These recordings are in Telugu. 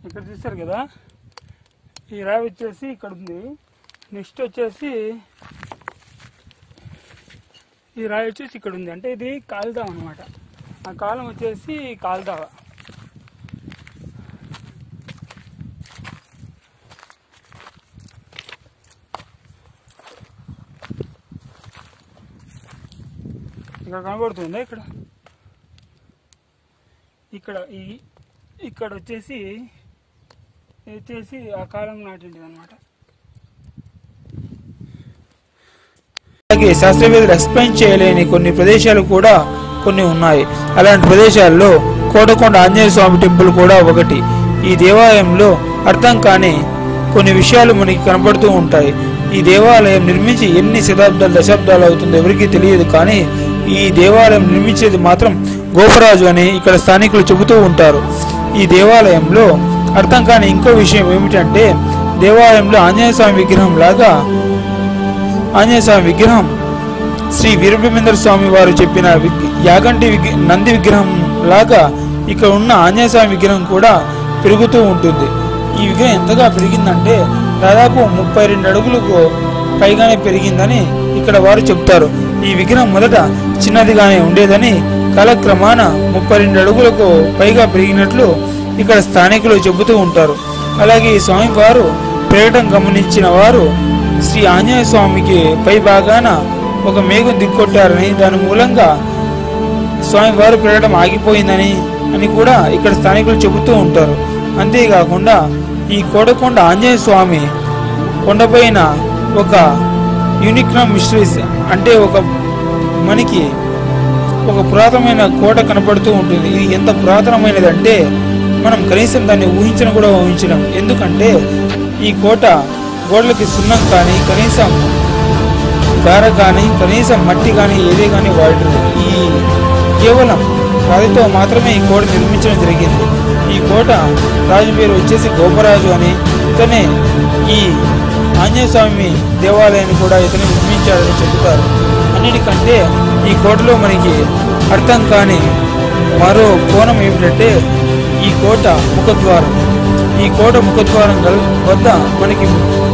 ఇక్కడ చూస్తారు కదా, ఈ రాయి వచ్చేసి ఇక్కడ ఉంది. నెక్స్ట్ వచ్చేసి ఈ రాయి వచ్చేసి ఇక్కడ ఉంది. అంటే ఇది కాలుదావ అనమాట. ఆ కాలం వచ్చేసి కాలుదావ. ఇక్కడ కనబడుతుంది. ఇక్కడ వచ్చేసి ఆ కాలం నాటింది అనమాట. అలాగే శాస్త్రవేత్తలు ఎక్స్ప్లెయిన్ చేయలేని కొన్ని ప్రదేశాలు కూడా కొన్ని ఉన్నాయి. అలాంటి ప్రదేశాల్లో కోటకొండ ఆంజనేయ స్వామి టెంపుల్ కూడా ఒకటి. ఈ దేవాలయంలో అర్థం కాని కొన్ని విషయాలు మనకి కనబడుతూ ఉంటాయి. ఈ దేవాలయం నిర్మించి ఎన్ని శతాబ్దాలు దశాబ్దాలు అవుతుందో ఎవరికీ తెలియదు. కానీ ఈ దేవాలయం నిర్మించేది మాత్రం గోపరాజు అని ఇక్కడ స్థానికులు చెబుతూ ఉంటారు. ఈ దేవాలయంలో అర్థం కాని ఇంకో విషయం ఏమిటంటే, దేవాలయంలో ఆంజనేయ స్వామి విగ్రహం శ్రీ వీరబ్రహ్మేంద్ర స్వామి వారు చెప్పిన యాగంటి నంది విగ్రహం లాగా ఇక్కడ ఉన్న ఆంజనేయ స్వామి విగ్రహం కూడా పెరుగుతూ ఉంటుంది. ఈ విగ్రహం ఎంతగా పెరిగిందంటే దాదాపు 32 అడుగులకు పైగానే పెరిగిందని ఇక్కడ వారు చెప్తారు. ఈ విగ్రహం మొదట చిన్నదిగానే ఉండేదని కాలక్రమాన 32 అడుగులకు పైగా పెరిగినట్లు ఇక్కడ స్థానికులు చెబుతూ ఉంటారు. అలాగే ఈ స్వామి వారు పెరగడం గమనించిన వారు శ్రీ ఆంజనేయ స్వామికి పై భాగాన ఒక మేఘం దిక్కొట్టారని, దాని మూలంగా స్వామివారు పెరగడం ఆగిపోయిందని కూడా ఇక్కడ స్థానికులు చెబుతూ ఉంటారు. అంతేకాకుండా ఈ కోటకొండ ఆంజనేయ స్వామి కొండపైన ఒక యూనిక్నమ్ మిస్టరీస్ అంటే మనకి ఒక పురాతనమైన కోట కనపడుతూ ఉంటుంది. ఇది ఎంత పురాతనమైనది అంటే మనం కనీసం దాన్ని ఊహించడం. ఎందుకంటే ఈ కోట గోడలకి సున్నం కానీ, కనీసం గార కానీ, కనీసం మట్టి కానీ ఏదే కానీ వాడరు. ఈ కేవలం రాతితో మాత్రమే ఈ కోట నిర్మించడం జరిగింది. ఈ కోట రాజు పేరు వచ్చేసి గోపరాజు అని. ఇతనే ఈ ఆంజనేయ స్వామి దేవాలయాన్ని కూడా ఇతను నిర్మించాడని చెబుతారు. అన్నిటికంటే ఈ కోటలో మనకి అర్థం కాని మరో కోణం ఏమిటంటే ఈ కోట ముఖద్వారం. ఈ కోట ముఖద్వారం వద్ద మనకి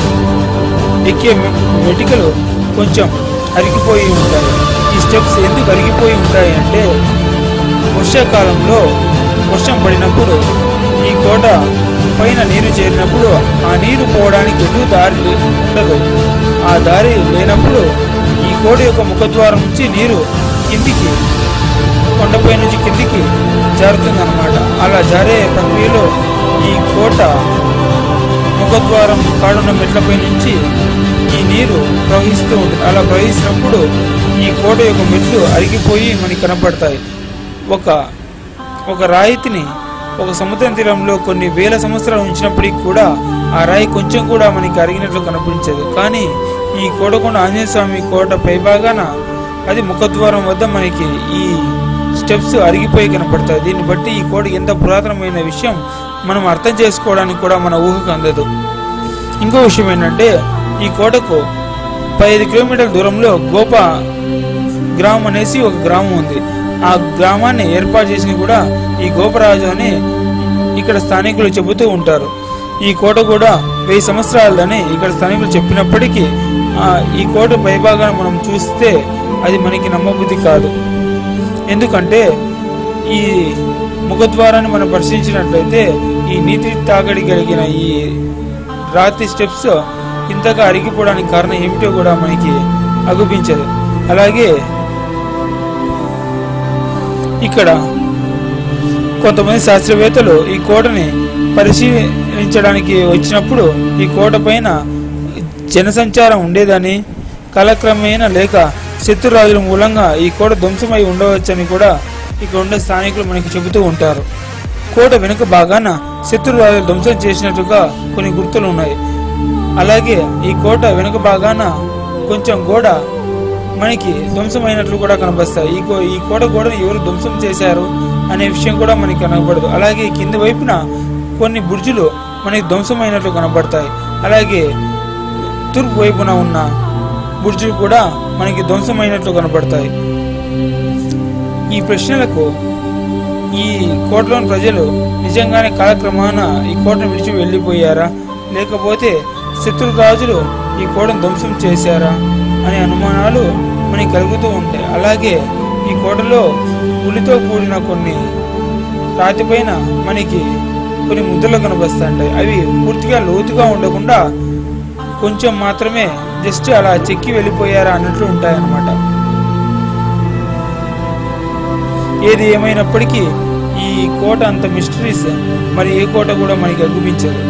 ఎక్కే మెటికలు కొంచెం అరిగిపోయి ఉంటాయి. ఈ స్టెప్స్ ఎందుకు అరిగిపోయి ఉంటాయి అంటే వర్షాకాలంలో వర్షం పడినప్పుడు ఈ కోట పైన నీరు చేరినప్పుడు ఆ నీరు పోవడానికి ఎటు దారి ఉండదు. ఆ దారి లేనప్పుడు ఈ కోట యొక్క ముఖద్వారం నుంచి నీరు కిందికి, కొండపై నుంచి కిందికి జారుతుందన్నమాట. అలా జారే ప్రక్రియలో ఈ కోట ముఖద్వారం కాడున్న మెట్లపై నుంచి ఈ నీరు ప్రవహిస్తూ ఉంటుంది. అలా ప్రవహిస్తున్నప్పుడు ఈ కోట యొక్క మెట్లు అరిగిపోయి మనకి కనపడతాయి. ఒక రాయిని ఒక సముద్రం తీరంలో కొన్ని వేల సంవత్సరాలు ఉంచినప్పటికీ కూడా ఆ రాయి కొంచెం కూడా మనకి అరిగినట్లు కనిపించదు. కానీ ఈ కోటకొండ ఆంజనేయ స్వామి కోట పైభాగాన అది ముఖద్వారం వద్ద మనకి ఈ స్టెప్స్ అరిగిపోయి కనపడతాయి. దీన్ని బట్టి ఈ కోట ఎంత పురాతనమైన విషయం మనం అర్థం చేసుకోవడానికి కూడా మన ఊహకు అందదు. ఇంకో విషయం ఏంటంటే ఈ కోటకు 15 కిలోమీటర్ల దూరంలో గోప గ్రామం అనేసి ఒక గ్రామం ఉంది. ఆ గ్రామాన్ని ఏర్పాటు చేసి కూడా ఈ గోపరాజు అని ఇక్కడ స్థానికులు చెబుతూ ఉంటారు. ఈ కోట కూడా 1000 సంవత్సరాలని ఇక్కడ స్థానికులు చెప్పినప్పటికీ ఈ కోట పైభాగాన్ని మనం చూస్తే అది మనకి నమ్మబుద్ధి కాదు. ఎందుకంటే ఈ ముఖద్వారాన్ని మనం పరిశీలించినట్లయితే ఈ నీటి తాగడి కలిగిన ఈ రాతి స్టెప్స్ ఇంతగా అరిగిపోవడానికి కారణం ఏమిటో కూడా మనకి అగుపించదు. అలాగే ఇక్కడ కొంతమంది శాస్త్రవేత్తలు ఈ కోటని పరిశీలించడానికి వచ్చినప్పుడు ఈ కోట పైన జనసంచారం ఉండేదని, కాలక్రమేణా లేక శత్రురాజుల మూలంగా ఈ కోట ధ్వంసమై ఉండవచ్చని కూడా ఇక్కడ ఉండే స్థానికులు మనకి చెబుతూ ఉంటారు. కోట వెనుక భాగాన శత్రురాజులు ధ్వంసం చేసినట్టుగా కొన్ని గుర్తులు ఉన్నాయి. అలాగే ఈ కోట వెనుక భాగాన కొంచెం గోడ మనకి ధ్వంసమైనట్లు కూడా కనబస్తాయి. ఈ కోట గోడను ఎవరు ధ్వంసం చేశారు అనే విషయం కూడా మనకి కనబడదు. అలాగే కింది వైపున కొన్ని బుర్జులు మనకి ధ్వంసమైనట్లు కనబడతాయి. అలాగే తూర్పు వైపున ఉన్న బుర్జులు కూడా మనకి ధ్వంసమైనట్లు కనబడతాయి. ఈ ప్రశ్నలకు ఈ కోటలోని ప్రజలు నిజంగానే కాలక్రమాన ఈ కోటను విడిచి వెళ్ళిపోయారా, లేకపోతే శత్రురాజులు ఈ కోటను ధ్వంసం చేశారా అనే అనుమానాలు మనకి కలుగుతూ ఉంటాయి. అలాగే ఈ కోటలో ఉలితో కూడిన కొన్ని రాతిపైన మనకి కొన్ని ముద్రలు కనిపిస్తుంటాయి. అవి పూర్తిగా లోతుగా ఉండకుండా కొంచెం మాత్రమే జస్ట్ అలా చెక్కి వెళ్ళిపోయారా అన్నట్లు ఉంటాయన్నమాట. ఏది ఏమైనప్పటికీ ఈ కోట అంత మిస్టరీస్ మరి ఏ కోట కూడా మనకి అగుపించదు.